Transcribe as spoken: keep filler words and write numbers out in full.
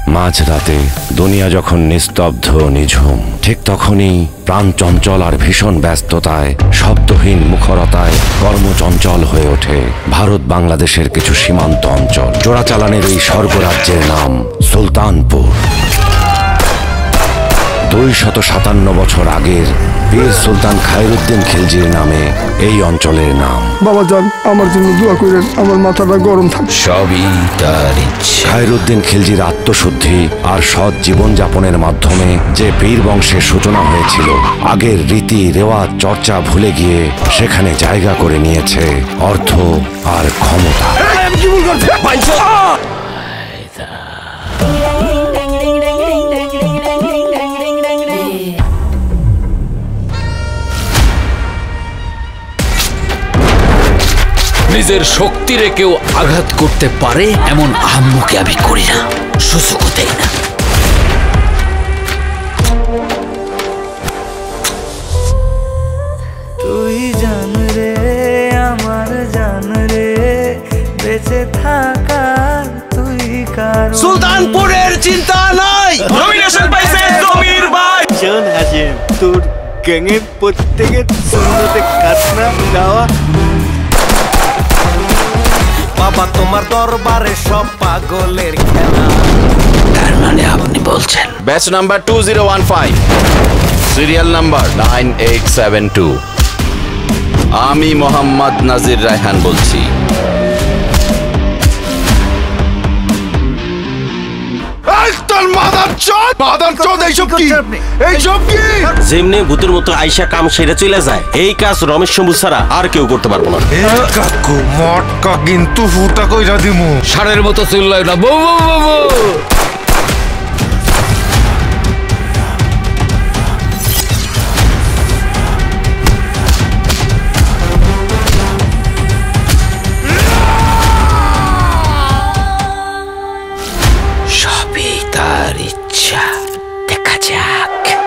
মাঝরাতে দুনিয়া যখন নিস্তব্ধ নিঝুম, ঠিক তখনই প্রাণ চঞ্চল আর ভীষণ ব্যস্ততায়, শব্দহীন মুখরতায় কর্মচঞ্চল হয়ে ওঠে ভারত বাংলাদেশের কিছু সীমান্ত অঞ্চল। চোরাচালানের এই স্বর্গরাজ্যের নাম সুলতানপুর। দুই শত সাতান্ন বছর আগের বীর সুলতান খায়রুদ্দিন খিলজির নামে এই অঞ্চলের নাম। বাবা যান, আমার জন্য দোয়া করেন, আমার মাথাটা গরম থাকে। সবই তার ইচ্ছে। খায়রুদ্দিন খিলজির আত্মশুদ্ধি আর সৎ জীবনযাপনের মাধ্যমে যে বীর বংশের সূচনা হয়েছিল, আগের রীতি রেওয়াজ চর্চা ভুলে গিয়ে সেখানে জায়গা করে নিয়েছে অর্থ আর ক্ষমতা। নিজের শক্তিরে কেউ আঘাত করতে পারে এমন আহম্মকে আমি করি না, সুযোগও দেই না। তুই জান রে আমার জান রে, বেঁচে থাকার তুই কারণ। সুলতানপুরের চিন্তা নাই, নমিনেশন পাইছে জমির ভাই। শোন হাসিম, তোর গ্যাংয়ের প্রত্যেকের সুন্নতে কাটনা দেওয়া। বাবা তোমার দরবারে সব পাগলের খেলা। তার মানে আপনি বলছেন batch number two zero one five, serial number nine eight seven two. আমি মোহাম্মদ নাজির রায়হান বলছি। যেমনি ভূতের মতো আইসা কাম সেরে চলে যায়, এই কাজ রমেশ শম্ভু ছাড়া আর কেউ করতে পারবো না। কাকু মটকা কিন্তু ফুটা কইরা দিমু। ষাঁড়ের মতো চিল্লায় না, বউ বউ বউ। সবই তার ইচ্ছা, দেখা যাক।